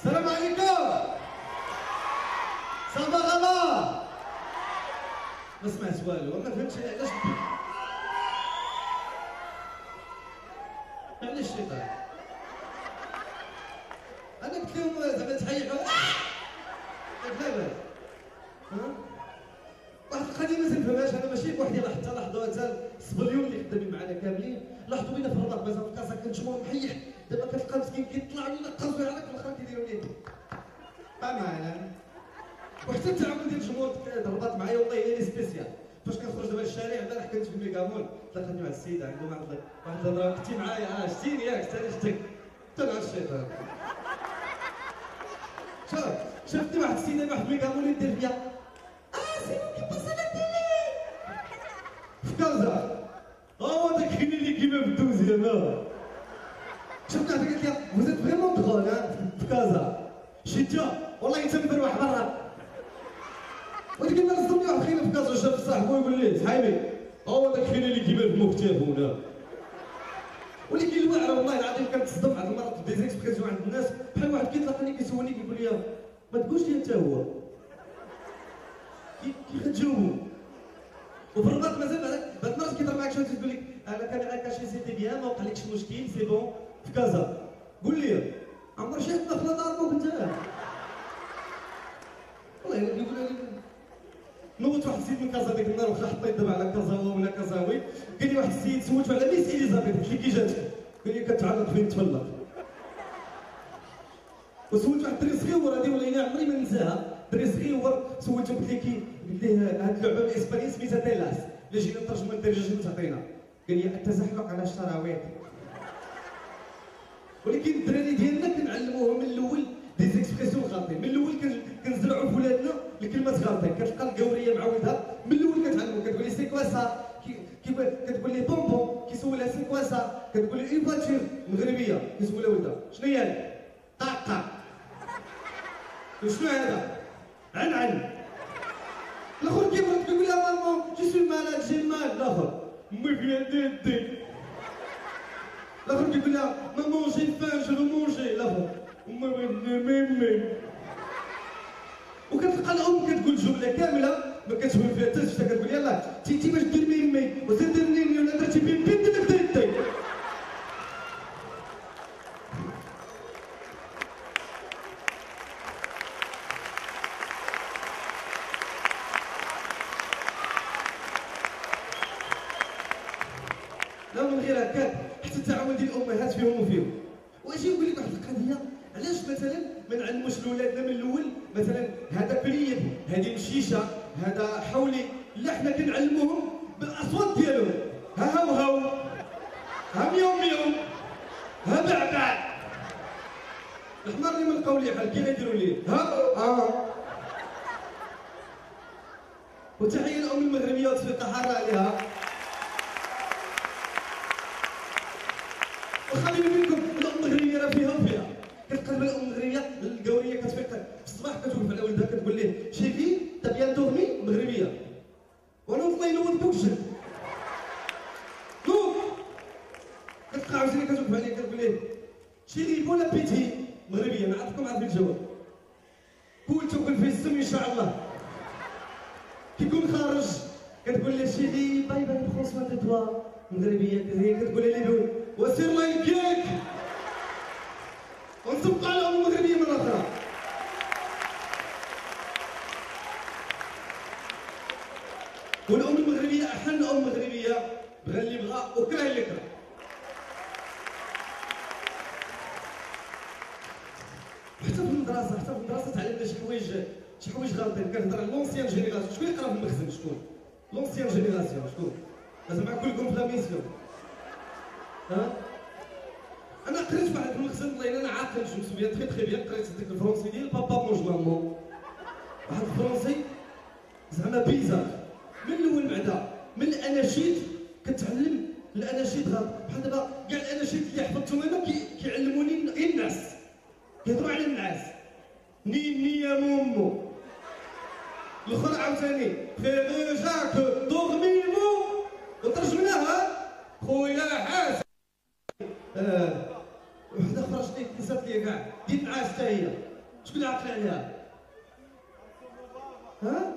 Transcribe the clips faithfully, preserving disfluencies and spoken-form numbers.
السلام عليكم. صافا غابا ما سمعت والو، ما فهمتش علاش علاش الشيطان. انا قلت لهم زعما تحيحوا ياك لاباس. واحد القضيه ما تنفهمهاش انا، ماشي بوحدي، راه حتى لاحظوها حتى الصبليون اللي خدامين معنا كاملين، لاحظوا بينا في الرباط مثلا في كازا كنجمو محيح، دابا كتلقى مسكين كيطلع وينقص ويعرق في الاخر كيديروا ليه بامانه. وحتى التعامل ديال الجمهور الرباط معايا والله هي لي سبيسيال. فاش كنخرج دابا للشارع، البارح كنت في الميغامون تلاقيت مع السيد عنده واحد واحد الهضره، كنتي معايا اه شتيني ياك حتى شتك حتى مع الشيطان. شوف شفتني واحد السيده واحد الميغامون اللي دير فيا اه سي ممكن باص على التيلي في كازا. اه داك خيني اللي كيما بالدوزي انا شفت واحده قالت لي فوزيت فريمون دغول في كازا. شتا والله انت مبروح برا. ولكن انا صدمني واحد خينا في كازا، شاف صاحبو يقول ليه صحيبي هو داك خينا اللي كيما بمختاف هنا. ولكن الواعره والله العظيم كنتصدم بعض المرات في ديزيكسبريسيون عند الناس، بحال واحد كيتلاقاني كيسولني كيقول لي ما تقولش لي انت هو كي كي كتجاوبو. وفي الرباط مازال بعض المرات كيضرب معاك شي تقول لك انا كان عاكاشي سيتي بيان ما وقعلكش مشكل سي بون في كازا. قول لي عمر شايف داخله داركم انت؟ والله الا كيقول لي نوضت واحد السيد من كازا ديك النهار، واخا حطيت دابا على كازاوا ولا كازاوي، قال لي واحد السيد سولته على ميس اليزابيث قلت له كي جاتك؟ قال لي كتعلق فين تفلق. وسولت واحد الدري صغيور هذه والله عمري ما ننساها، دري صغيور سولته قلت ليه قلت ليه هاد اللعبه بالاسبانيه سميتها تيلاس، الا جينا نترجموا للدارجه شنو تعطينا؟ قال لي التزحلق على الشراويط. ولكن الدراري ديالنا كنعلموهم من الاول دي زيكسبريسيون غالطين، من الاول كنزرعوا في ولادنا الكلمات غالطين. كتلقى القوريه معودها من الاول كتعلمو، كتقول لي سي كوا سا، كتقول لي بونبون كيسولها سي كوا سا، كتقول لي اون فواتور مغربيه كيسولها ولدها شنو هي هذه؟ طاقه. شنو هذا؟ عن عن. الاخر كيبرد كيقول لها مامون جو سوي مالاد جي مال. الاخر مي فيان ديدي. الاخر كيقول لها مامون جي فان جو فو مونجي. الاخر مي مي مي. وكتلقى الام كتقول جمله كامله ما كتفهم فيها حتى شتا، كتقول يلاه تيتي باش دير ميمي وزيد دير نيني ولا درتي بين بين دير ديتي. لا من غير هكاك حتى التعامل ديال الامهات فيهم وفيهم. واجي نقول لك واحد القضيه، علاش مثلا ما نعلموش لولادنا من الاول مثلا هذا بريب هذه مشيشه هذا حولي؟ لا حنا كنعلموهم بالاصوات ديالهم، ها هاو هاو ها ميو ميو ها بعبع. الحمار اللي من قولي بحال كي غيديروا ليه ها اه. وتحيه الام المغربيه وتفيق حاره عليها. وخليني منكم الام المغربيه راه فيها وفيها. كتقلب الام المغربيه القوريه كتفيق في الصباح كتوقف على ولدها كتقول ليه شيفي تا بيان دورمي مغربيه. وانا والله الا ولد بوكشن نوض. كتلقى عاوتاني كتوقف عليه كتقول ليه شيري بون ابيتي مغربيه. ما عرفتكم عارفين الجواب. كول تاكل في السم ان شاء الله. كيكون خارج كتقول ليه شيري باي باي برون سوان دو توا مغربيه. هي كتقول ليه لون وسير الله ينكيك. ونصبق على الام المغربيه مره اخرى. والام المغربيه احن ام مغربيه، بغى اللي بغى وكره اللي كره. حتى في المدرسه حتى في المدرسه تعلمنا شي حوايج شي حوايج غالطين. كنهضر على لونسيان جينيراسيون. شكون يقرا في المخزن؟ شكون؟ لونسيان جينيراسيون شكون؟ زعما كلكم في لا ميسيون. ها؟ انا قريت واحد المخزن والله الا انا عاقل جو مسوبيان تري تري بيان. قريت ديك الفرونسي ديال بابا مونج مامون، واحد الفرونسي زعما بيزار. من الاول بعدا من الاناشيد كتعلم الاناشيد غلط. بحال دابا كاع الاناشيد اللي حفظتهم انا كيعلموني غير الناس، كيهضروا على الناس. ني ني يا مومو. الاخر عاوتاني في جاك دورميمو وترجمناها خويا حاسن. آه. وحده اخرى شتي كسات ليا كاع ديت نعاس حتى هي. شكون اللي عقل عليها؟ ها؟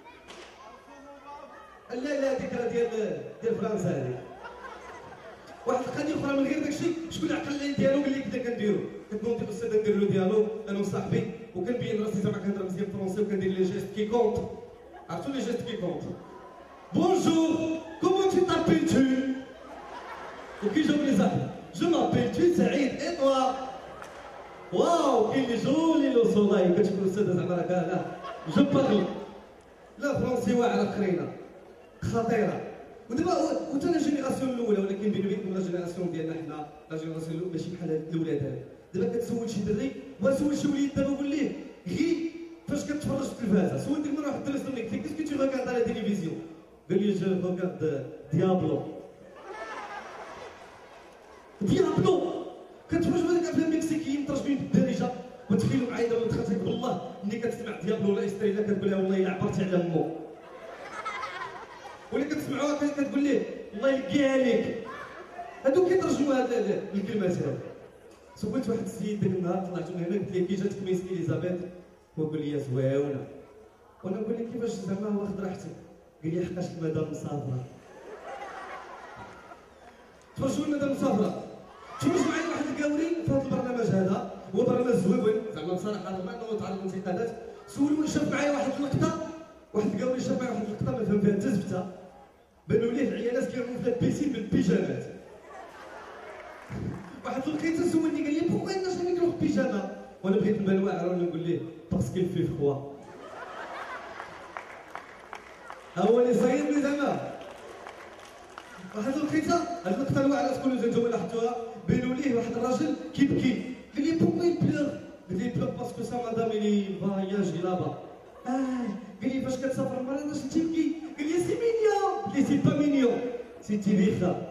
لا لا هذيك راه ديال ديال فرنسا هذيك. واحد القضيه اخرى من غير داكشي، شكون اللي عقل على ديالو قال لي كدا كنديرو؟ كنقول ديك الاستاذ ندير له ديالو انا وصاحبي وكنبين راسي زعما كنهضر مزيان فرونسي وكندير لي جيست كي كونت. عرفتوا لي جيست كي كونت؟ بونجور كومون تي تابيل تو؟ وكي جاوب لي صاحبي جو مابيل تو سعيد اي توا؟ واو كاين لي جولي لو سولاي. كتشوف الاستاذ زعما راه لا جو بارل لا فرونسي واعره خرينه خطيره. ودابا كنت انا الجينيراسيون الاولى ولكن بيني وبينكم لا جينيراسيون ديالنا حنا لا جينيراسيون الاولى ماشي بحال هاد الاولاد هاد. دابا كتسول شي دري وسول شي وليد دابا قول ليه غير فاش كتفرج في التلفازه سول ديك المره واحد الدرس قال لك كيسكو تي ريغارد على تيليفزيون؟ قال لي جو ريغارد ديابلو. ديابلو كتفرج في هذيك الافلام المكسيكيين مترجمين بالدارجه. وتخيلوا معايا دابا دخلتك بالله ملي كتسمع ديابلو ولا استريلا كتقول لها والله الا عبرتي على مو، ولا كتسمعوها كتقول ليه الله يلقيها لك. هادو كيترجموا هاد الكلمات هادو. سولت واحد السيد داك النهار طلعت من هنا قلت ليه كي جاتك ميس اليزابيث؟ هو قال لي زويونه. وانا نقول لك كيفاش زعما واخد راحتك؟ قال لي حقاش المدام مسافره. تفرجوا المدام مسافره. تفرج معايا واحد الكاوري في هذا البرنامج هذا، هو برنامج زويون زعما بصراحه رغم انه تعرض للانتقادات. سولوني شاف معايا واحد اللقطه، واحد الكاوري شاف معايا واحد اللقطه ما فهم فيها حتى زبته. بانوا ليه العيالات كيرموا في البيسين بالبيجامات. واحد الوقيته سولني قال لي بوكو انا جامي نروح بيجاما؟ وانا بغيت نبان واعر ونقول ليه باسكو في فخوا. ها هو اللي صايبني زعما. واحد الوقيته هاد اللقطه الواعره تكونوا نتوما لاحظتوها، بانوا ليه واحد الراجل كيبكي قال لي بوكو يبلوغ؟ قال لي بلوغ باسكو سا مادام اللي فواياجي لابا. اه قال لي فاش كتسافر المرة علاش تبكي؟ قال لي سي مينيون. قلت لي سي با مينيون سي تيبيخا.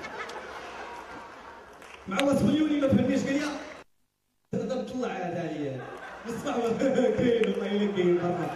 مع واسبليوني ما فهمنيش قال لي تقدر تطلع هذا عليا بصح كاين والله الا كاين برا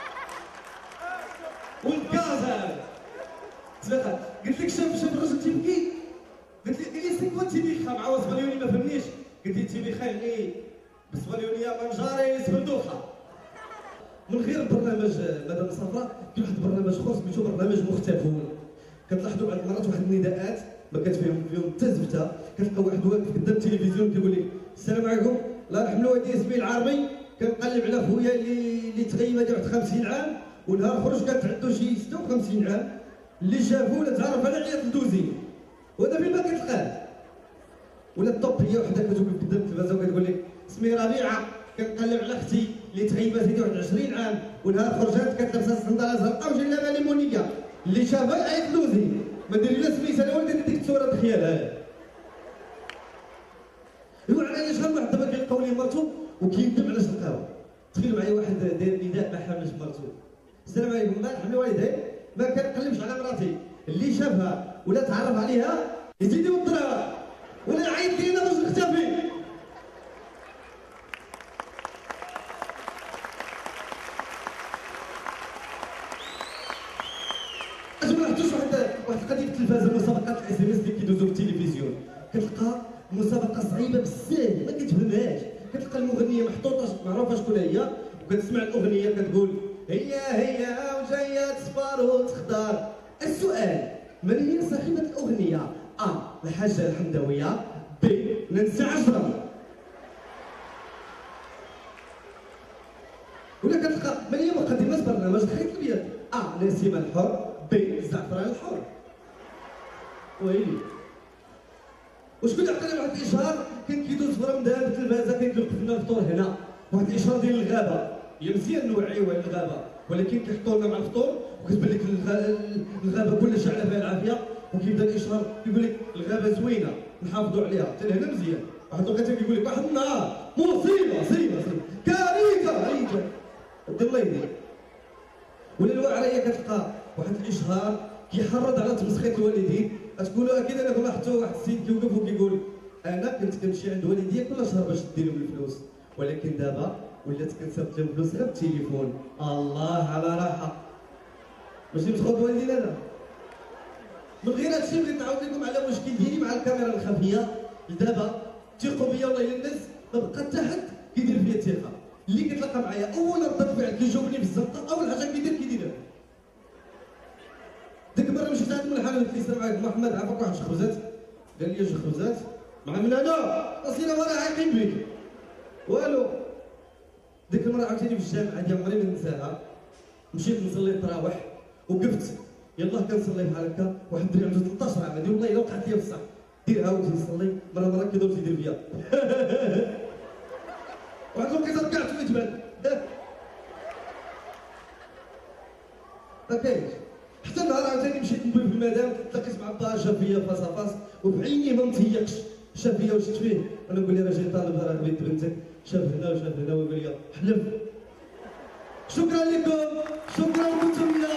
والكازا زعما. قلت لك شاف شاف الراجل تيبكي قلت لي قال لي سي كوا تيبيخا. مع واسبليوني ما فهمنيش قلت لي تيبيخا يعني بسبليونيه منجاري سبردوخه. من غير برنامج مدام صفراء كاين واحد البرنامج اخر سميتو برنامج مختفون. كتلاحظوا بعض المرات واحد النداءات ما كتفهم فيهم حتى زبده. كتلقى واحد واقف قدام التلفزيون كيقول لك السلام عليكم الله يرحم والدي اسمي العارمي كنقلب على خويا اللي اللي تغيب هذا واحد خمسين عام ونهار خرج كانت عنده شي ستة وخمسين عام اللي شافوه ولا تعرف على عياط الدوزين وهذا فين ما كتلقاه. ولا الطوب هي وحده كتوقف قدام التلفازه وكتقول لك اسمي ربيعه كنقلب على اختي اللي تغيبت هذه واحد عشرين عام ونهار خرجت كانت لابسه صنداله زرقاء وجلابه ليمونيه اللي شافها عيط دوزي. ما ديري لا سميتها انا ولا ديك الصوره تخيلها. هو على شحال واحد دابا كيلقاو ليه مرتو وكيندم علاش لقاوها. تخيلوا معايا واحد داير نداء ما حاملش مرتو السلام عليكم الله يرحم الوالدين ما كنقلبش على مراتي اللي شافها ولا تعرف عليها يزيد يوضرها ولا العيط ديالنا باش نختفي. ما لاحظتوش واحد واحد القضيه في التلفازه مسابقات الاس ام اس اللي كيدوزو في التلفزيون كتلقى مسابقه صعيبه بزاف ما كتفهمهاش. كتلقى المغنيه محطوطه معروفه شكون هي وكتسمع الاغنيه كتقول هي هي وجايه تصفر وتختار. السؤال من هي صاحبه الاغنيه؟ ا الحاجه الحمدويه، ب ننسى عجرم. ولا كتلقى من هي مقدمه برنامج الخيط الابيض؟ ا نسيم الحر، ب الزعفران الحر. ويلي وشكون اللي عطينا واحد الاشهار كان كيدوز في رمضان في التلفازه كان كيوقف لنا الفطور هنا واحد الاشهار ديال الغابه. هي مزيان نوعيوها الغابه ولكن كيحطوا لنا مع الفطور وكتبان لك الغابه كلها شعله فيها العافيه وكيبدا الاشهار كيقول لك الغابه زوينه نحافظوا عليها حتى لهنا مزيان. واحد الوقيته كيقول لك واحد النهار مصيبه مصيبه كارثه عريجه الله يهديك. ولا الواعره هي كتلقى واحد الاشهار كيحرض على تمسخيط الوالدين. تقولوا اكيد انكم لاحظتوا واحد السيد كيوقف وكيقول انا كنت كنمشي عند والديا كل شهر باش ندير لهم الفلوس ولكن دابا ولات كنصيفط لهم فلوس غير بالتليفون. الله على راحه ماشي متخوض والدين انا. من غير هادشي بغيت نعاود لكم على مشكل ديالي مع الكاميرا الخفيه. لدابا ثقوا بيا والله الا الناس ما بقى حتى حد كيدير فيا الثقه. معايا اول ردة فعل كيجاوبني في الزنقه اول حاجه كيدير كيديرها. ديك المره مشيت عند من الحانوت قلت له معاك محمد عافاك واحد الخبزات قال لي جوج خبزات مع من انا اصلي انا عايقين بك والو. ديك المره عاوتاني في الجامع هادي عمري ما ننساها مشيت نصلي التراويح وقفت يلاه كنصلي بحال هكا واحد الدري عنده ثلاثطاش عام هادي والله الا وقعت لي بصح ديرها وتجي تصلي مره مره كيدور تيدير فيا واحد الوقيته ركعت ويتبان ما كاينش. حتى نهار عاوتاني مشيت نبوي في المدام تلاقيت مع با جا فيا فاس فاس وبعيني ما نتيقش شاف فيا وشفت فيه انا نقول له راه جاي طالب راه بنت بنتك شاف هنا وشاف هنا ويقول لي حلف. شكرا لكم شكرا لكم.